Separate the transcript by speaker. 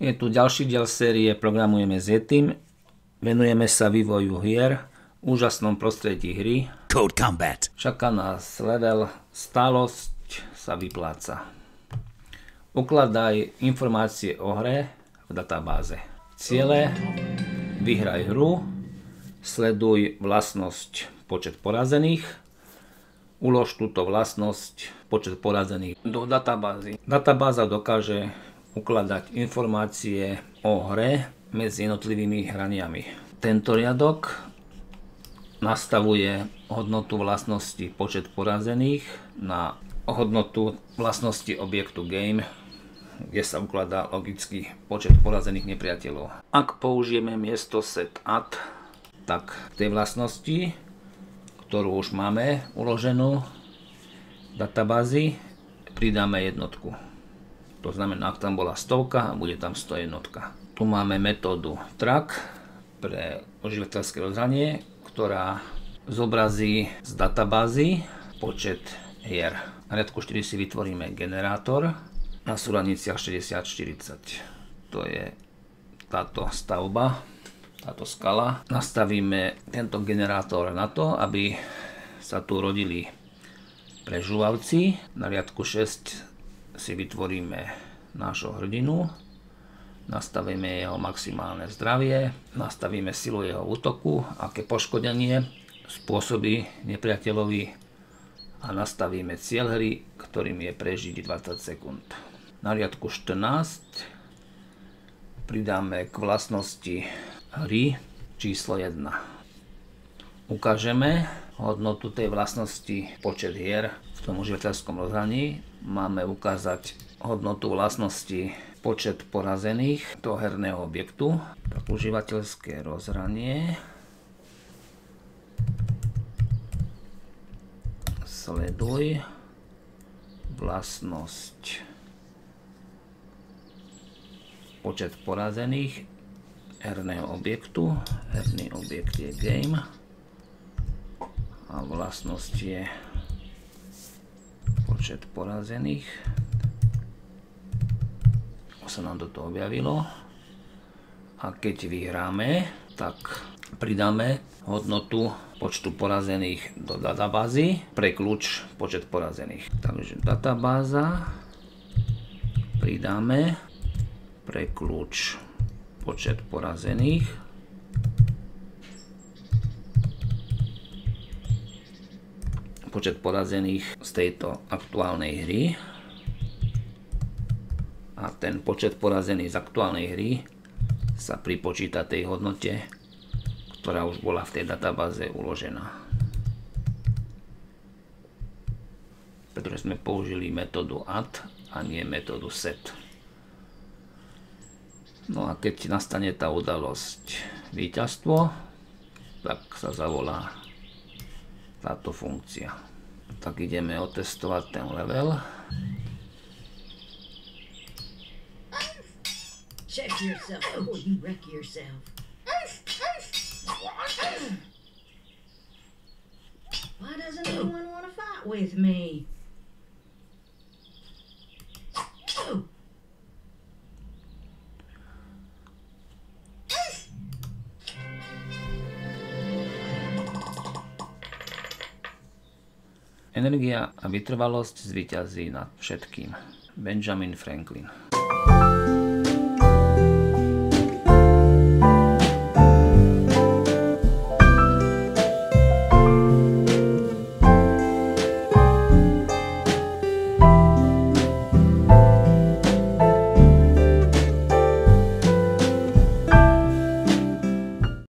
Speaker 1: Je tu ďalší diel série Programujeme s Yetim. Venujeme sa vývoju hier, úžasnom prostredí hry.
Speaker 2: Code Combat.
Speaker 1: Čaká nás level Stálosť sa vypláca. Ukladaj informácie o hre v databáze. Ciele: vyhraj hru, sleduj vlastnosť počet porazených, ulož túto vlastnosť počet porazených do databázy. Databáza dokáže ukladať informácie o hre medzi jednotlivými hraniami. Tento riadok nastavuje hodnotu vlastnosti počet porazených na hodnotu vlastnosti objektu game, kde sa ukladá logický počet porazených nepriateľov. Ak použijeme miesto set_add, tak v tej vlastnosti, ktorú už máme uloženú v databázi, pridáme jednotku. To znamená, ak tam bola 100, bude tam 101. Tu máme metódu track pre užívateľské rozhranie, ktorá zobrazí z databázy počet hier. Na riadku 4 si vytvoríme generátor na súradniciach 60-40. To je táto stavba, táto skala. Nastavíme tento generátor na to, aby sa tu rodili prežúvavci. Na riadku 6 si vytvoríme nášho hrdinu, nastavíme jeho maximálne zdravie, nastavíme silu jeho útoku, aké poškodenie spôsobí nepriateľovi a nastavíme cieľ hry, ktorým je prežiť 20 sekúnd. Na riadku 14 pridáme k vlastnosti hry číslo 1. Ukážeme hodnotu tej vlastnosti počet hier v tom užívateľskom rozhraní. Máme ukázať hodnotu vlastnosti počet porazených do herného objektu. Tak užívateľské rozhranie. Sleduj vlastnosť počet porazených herného objektu. Herný objekt je game a vlastnosť je počet porazených. Sa nám toto objavilo. A keď vyhráme, tak pridáme hodnotu počtu porazených do databázy pre kľúč počet porazených. Takže databáza, pridáme pre kľúč počet porazených. Počet porazených z tejto aktuálnej hry. A ten počet porazených z aktuálnej hry sa pripočíta tej hodnote, ktorá už bola v tej databáze uložená. Pretože sme použili metódu add a nie metódu set. No a keď nastane tá udalosť víťazstvo, tak sa zavolá táto funkcia. Tak ideme otestovať ten level.
Speaker 3: Check yourself before you wreck yourself. Why doesn't anyone want to fight with me?
Speaker 1: Energia a vytrvalosť zvíťazí nad všetkým. Benjamin Franklin.